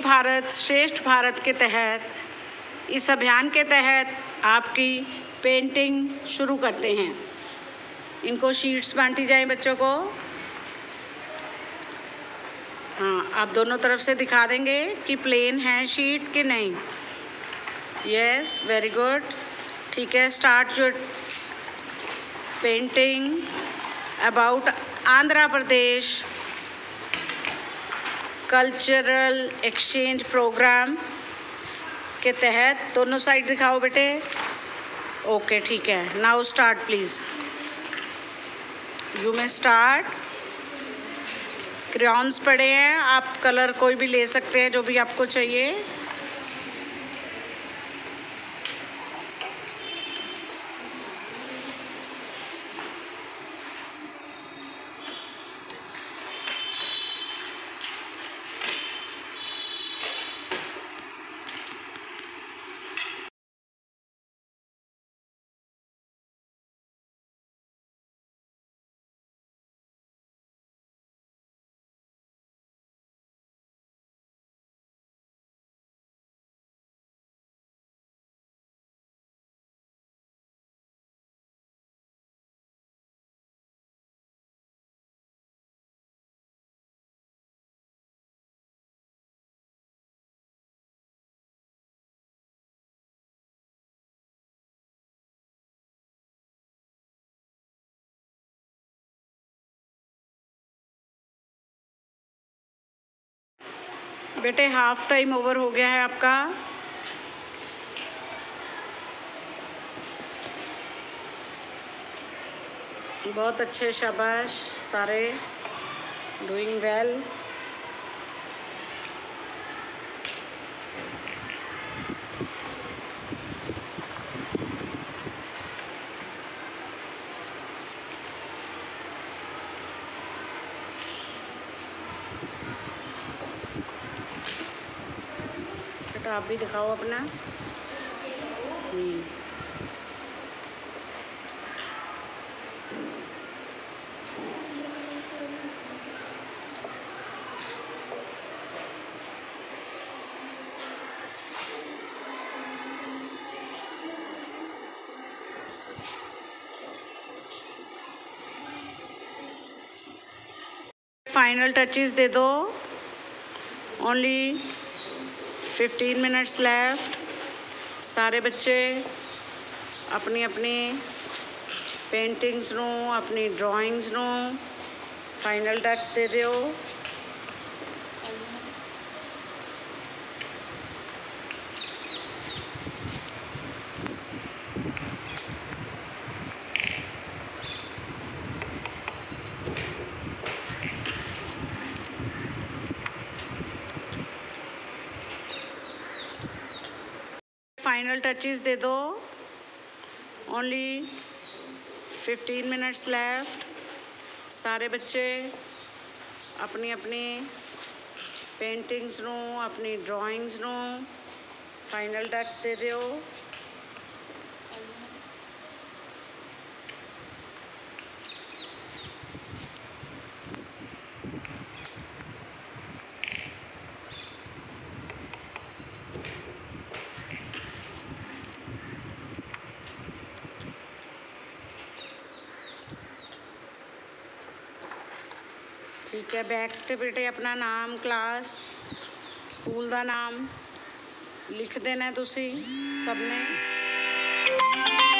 भारत श्रेष्ठ भारत के तहत, इस अभियान के तहत आपकी पेंटिंग शुरू करते हैं। इनको शीट्स बांटी जाएं बच्चों को। हाँ, आप दोनों तरफ से दिखा देंगे कि प्लेन है शीट कि नहीं। Yes, very good. ठीक है, start your painting about Andhra Pradesh cultural exchange programme के तहत। दोनों साइड दिखाओ बेटे। ओके, ठीक है। Now start please. यू में स्टार्ट। क्रेयॉन्स पड़े हैं, आप कलर कोई भी ले सकते हैं जो भी आपको चाहिए। बेटे हाफ टाइम ओवर हो गया है आपका। बहुत अच्छे, शाबाश, सारे डूइंग वेल। बेटा आप भी दिखाओ अपना। फाइनल टचेस दे दो। Only 15 minutes left. सारे बच्चे अपनी अपनी पेंटिंग्स नू, अपनी ड्राइंग्स नू फाइनल टच दे दो। फाइनल टचेस दे दो। Only 15 minutes left. सारे बच्चे अपनी अपनी पेंटिंग्स नू, अपनी ड्राइंग्स नू फाइनल टच दे दो। ठीक है, बैक ते बेटे अपना नाम, क्लास, स्कूल का नाम लिख देना तुसी सबने।